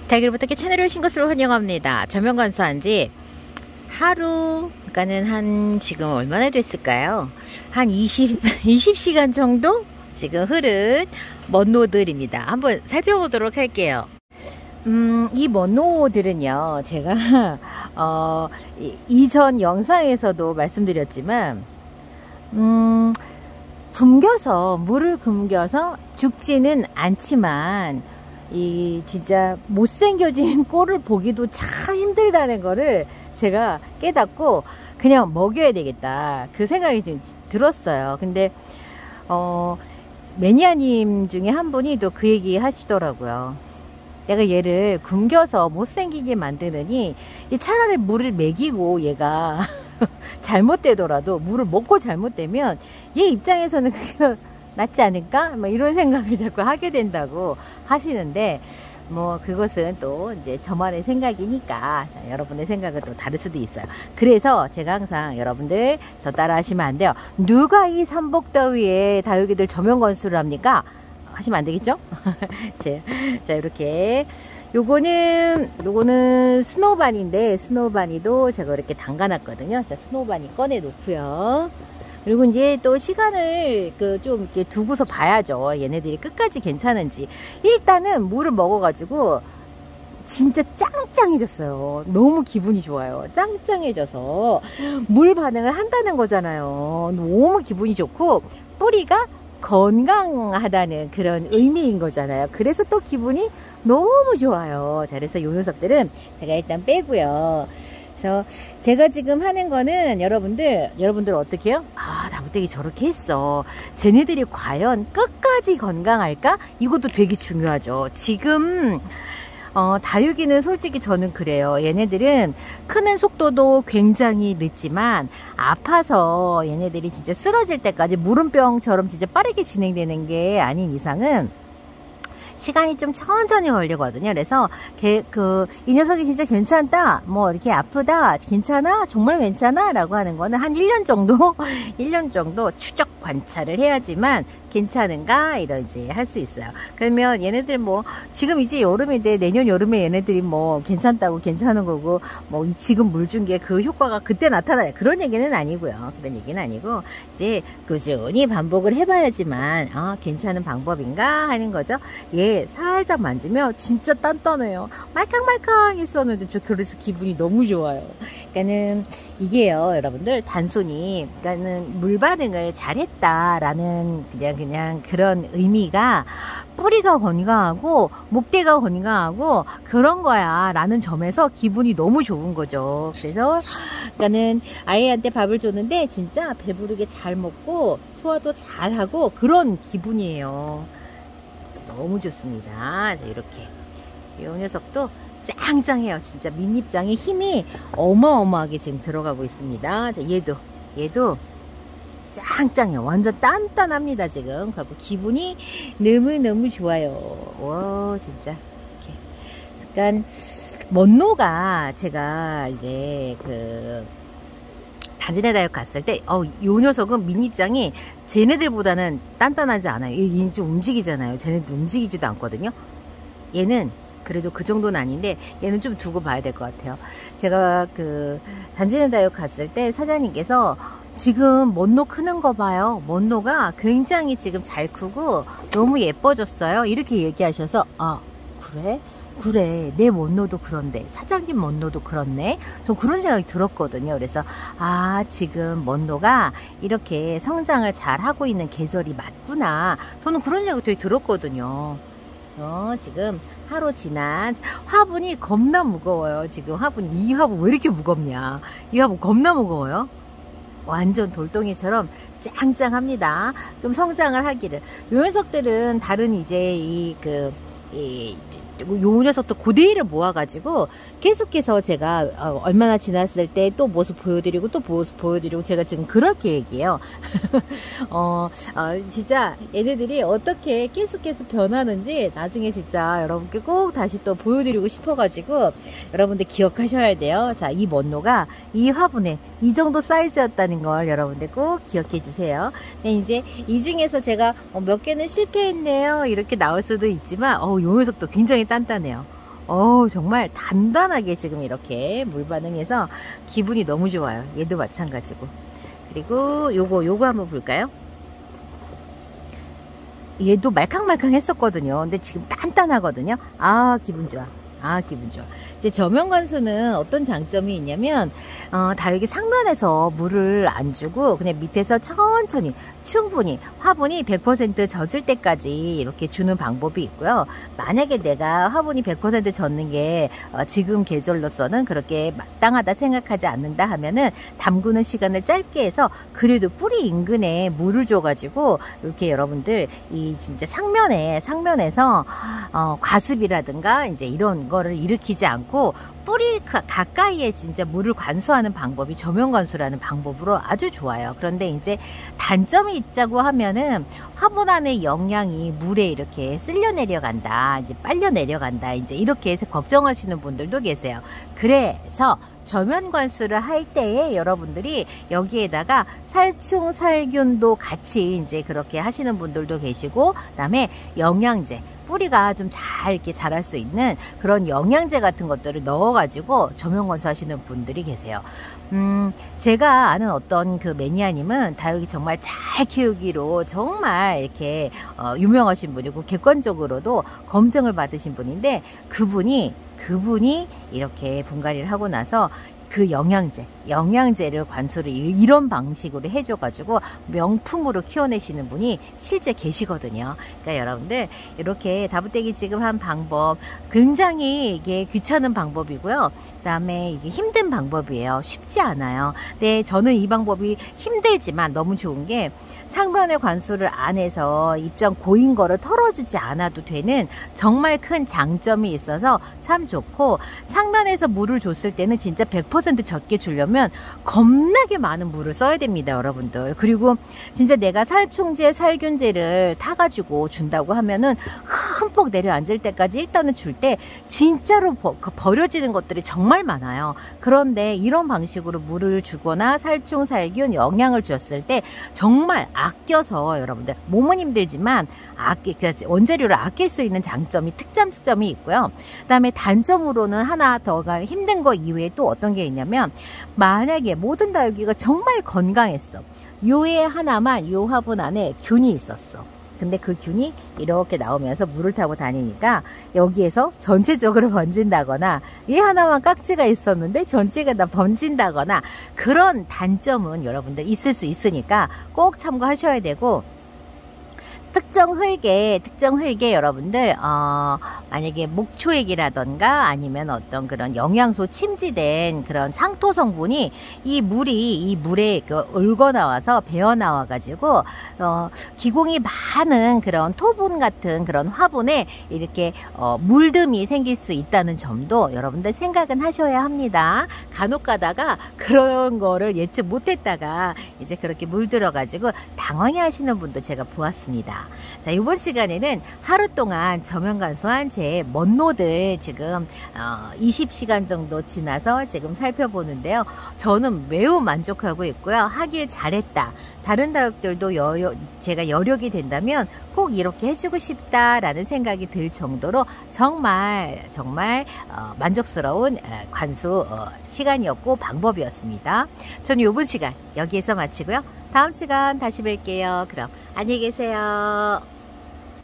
달걀부탁의 채널에 오신 것을 환영합니다. 저명 건수한 지 하루, 그러니까는 한 지금 얼마나 됐을까요? 한 20시간 정도 지금 흐른 먼노들입니다. 한번 살펴보도록 할게요. 이 먼노들은요, 제가 이전 영상에서도 말씀드렸지만 물을 굶겨서 죽지는 않지만 이 진짜 못생겨진 꼴을 보기도 참 힘들다는 거를 제가 깨닫고 그냥 먹여야 되겠다, 그 생각이 좀 들었어요. 근데 매니아님 중에 한 분이 또 그 얘기 하시더라고요. 내가 얘를 굶겨서 못생기게 만드느니 차라리 물을 먹이고 얘가 잘못되더라도 물을 먹고 잘못되면 얘 입장에서는 그게 낫지 않을까? 뭐 이런 생각을 자꾸 하게 된다고 하시는데, 뭐 그것은 또 이제 저만의 생각이니까 여러분의 생각은 또 다를 수도 있어요. 그래서 제가 항상 여러분들 저 따라 하시면 안 돼요. 누가 이 삼복더위에 다육이들 저명 건수를 합니까? 하시면 안 되겠죠? 자, 이렇게 요거는 스노우바니인데, 스노우바니도 제가 이렇게 담가놨거든요. 자, 스노우바니 꺼내 놓고요. 그리고 이제 또 시간을 좀 이렇게 두고서 봐야죠. 얘네들이 끝까지 괜찮은지. 일단은 물을 먹어가지고 진짜 짱짱해졌어요. 너무 기분이 좋아요. 짱짱해져서 물 반응을 한다는 거잖아요. 너무 기분이 좋고 뿌리가 건강하다는 그런 의미인 거잖아요. 그래서 또 기분이 너무 좋아요. 자, 그래서 요 녀석들은 제가 일단 빼고요. 그래서 제가 지금 하는 거는 여러분들 어떻게 해요? 아, 나무떼기 저렇게 했어. 쟤네들이 과연 끝까지 건강할까? 이것도 되게 중요하죠. 지금 다육이는 솔직히 저는 그래요. 얘네들은 크는 속도도 굉장히 늦지만 아파서 얘네들이 진짜 쓰러질 때까지 물음병처럼 진짜 빠르게 진행되는 게 아닌 이상은 시간이 좀 천천히 걸리거든요. 그래서 이 녀석이 진짜 괜찮다, 뭐 이렇게 아프다, 괜찮아, 정말 괜찮아 라고 하는 거는 한 1년 정도 1년 정도 추적 관찰을 해야지만 괜찮은가 이러지 할 수 있어요. 그러면 얘네들 뭐 지금 이제 여름인데 내년 여름에 얘네들이 뭐 괜찮다고 괜찮은 거고, 뭐 지금 물 준 게 그 효과가 그때 나타나요, 그런 얘기는 아니고요. 그런 얘기는 아니고 이제 꾸준히 반복을 해봐야지만 괜찮은 방법인가 하는 거죠. 얘 살짝 만지면 진짜 단단해요. 말캉말캉 했었는데 저 그래서 기분이 너무 좋아요. 그러니까는 이게요, 여러분들 단순히 그러니까는 물 반응을 잘했다라는 그냥 그런 의미가 뿌리가 건강하고 목대가 건강하고 그런 거야 라는 점에서 기분이 너무 좋은 거죠. 그래서 그러니까는 아이한테 밥을 줬는데 진짜 배부르게 잘 먹고 소화도 잘하고 그런 기분이에요. 너무 좋습니다. 자, 이렇게 이 녀석도 짱짱해요. 진짜 밑입장에 힘이 어마어마하게 지금 들어가고 있습니다. 자, 얘도 짱짱해요. 완전 단단합니다. 지금. 그리고 기분이 너무너무 좋아요. 와, 진짜. 이렇게. 그러니까 먼노가 제가 이제 단지네 다육 갔을 때 요 녀석은 밑입장이 쟤네들보다는 단단하지 않아요. 얘는 좀 움직이잖아요. 쟤네들 움직이지도 않거든요. 얘는 그래도 그 정도는 아닌데 얘는 좀 두고 봐야 될 것 같아요. 제가 단지네 다육 갔을 때 사장님께서 지금 먼노 크는 거 봐요. 먼노가 굉장히 지금 잘 크고 너무 예뻐졌어요. 이렇게 얘기하셔서 그래 내 먼노도 그런데 사장님 먼노도 그렇네, 전 그런 생각이 들었거든요. 그래서 지금 먼노가 이렇게 성장을 잘 하고 있는 계절이 맞구나, 저는 그런 생각이 되게 들었거든요. 지금 하루 지난 화분이 겁나 무거워요. 지금 이 화분 왜 이렇게 무겁냐, 이 화분 겁나 무거워요. 완전 돌덩이처럼 짱짱합니다. 좀 성장을 하기를. 요 녀석들은 다른 이제 요 녀석도 고데기를 모아가지고 계속해서 제가 얼마나 지났을 때 또 모습 보여드리고 또 모습 보여드리고 제가 지금 그럴 계획이에요. 진짜 얘네들이 어떻게 계속해서 변하는지 나중에 진짜 여러분께 꼭 다시 또 보여드리고 싶어가지고 여러분들 기억하셔야 돼요. 자, 이 먼노가 이 화분에 이 정도 사이즈였다는 걸 여러분들 꼭 기억해 주세요. 이제 이 중에서 제가 몇 개는 실패했네요 이렇게 나올 수도 있지만 요 녀석도 굉장히 단단해요. 정말 단단하게 지금 이렇게 물 반응해서 기분이 너무 좋아요. 얘도 마찬가지고. 그리고 요거 한번 볼까요? 얘도 말캉말캉 했었거든요. 근데 지금 단단하거든요. 기분 좋아. 기분 좋아. 이제 저면관수는 어떤 장점이 있냐면, 다 여기 상면에서 물을 안 주고, 그냥 밑에서 천천히, 충분히, 화분이 100% 젖을 때까지 이렇게 주는 방법이 있고요. 만약에 내가 화분이 100% 젖는 게, 지금 계절로서는 그렇게 마땅하다 생각하지 않는다 하면은, 담그는 시간을 짧게 해서, 그래도 뿌리 인근에 물을 줘가지고, 이렇게 여러분들, 이 진짜 상면에서, 과습이라든가, 이제 이런 거를 일으키지 않고 뿌리 가까이에 진짜 물을 관수하는 방법이 저면관수라는 방법으로 아주 좋아요. 그런데 이제 단점이 있자고 하면은 화분 안에 영양이 물에 이렇게 쓸려 내려간다, 이제 빨려 내려간다, 이제 이렇게 해서 걱정하시는 분들도 계세요. 그래서 저면관수를 할 때에 여러분들이 여기에다가 살충 살균도 같이 이제 그렇게 하시는 분들도 계시고, 그다음에 영양제, 뿌리가 좀 잘 이렇게 자랄 수 있는 그런 영양제 같은 것들을 넣어가지고 저면관수 하시는 분들이 계세요. 제가 아는 어떤 그 매니아님은 다육이 정말 잘 키우기로 정말 이렇게 유명하신 분이고 객관적으로도 검증을 받으신 분인데, 그분이 이렇게 분갈이를 하고 나서 그 영양제를 관수를 이런 방식으로 해줘가지고 명품으로 키워내시는 분이 실제 계시거든요. 그러니까 여러분들 이렇게 다부떼기 지금 한 방법 굉장히 이게 귀찮은 방법이고요. 그 다음에 이게 힘든 방법이에요. 쉽지 않아요. 근데 저는 이 방법이 힘들지만 너무 좋은 게 상면의 관수를 안 해서 입장 고인 거를 털어주지 않아도 되는 정말 큰 장점이 있어서 참 좋고, 상면에서 물을 줬을 때는 진짜 100% 적게 주려면 겁나게 많은 물을 써야 됩니다, 여러분들. 그리고 진짜 내가 살충제, 살균제를 타가지고 준다고 하면은 흠뻑 내려앉을 때까지 일단은 줄 때 진짜로 버려지는 것들이 정말 많아요. 그런데 이런 방식으로 물을 주거나 살충, 살균, 영양을 줬을 때 정말 아껴서 여러분들 몸은 힘들지만 원재료를 아낄 수 있는 특장점이 있고요. 그 다음에 단점으로는 하나 더가 힘든 거 이외에 또 어떤 게 있냐면, 만약에 모든 다육이가 정말 건강했어. 요에 하나만 요 화분 안에 균이 있었어. 근데 그 균이 이렇게 나오면서 물을 타고 다니니까 여기에서 전체적으로 번진다거나, 얘 하나만 깍지가 있었는데 전체가 다 번진다거나, 그런 단점은 여러분들 있을 수 있으니까 꼭 참고하셔야 되고, 특정 흙에 여러분들 만약에 목초액이라던가 아니면 어떤 그런 영양소 침지된 그런 상토 성분이 이 물에 얼거 나와서 배어 나와 가지고 기공이 많은 그런 토분 같은 그런 화분에 이렇게 물듦이 생길 수 있다는 점도 여러분들 생각은 하셔야 합니다. 간혹 가다가 그런 거를 예측 못했다가 이제 그렇게 물들어 가지고 당황해 하시는 분도 제가 보았습니다. 자, 이번 시간에는 하루 동안 저면관수한 제 먼노들 지금 20시간 정도 지나서 지금 살펴보는데요. 저는 매우 만족하고 있고요. 하길 잘했다. 다른 다육들도 제가 여력이 된다면 꼭 이렇게 해주고 싶다라는 생각이 들 정도로 정말 만족스러운 관수 시간이었고 방법이었습니다. 저는 이번 시간 여기에서 마치고요. 다음 시간 다시 뵐게요. 그럼 안녕히 계세요.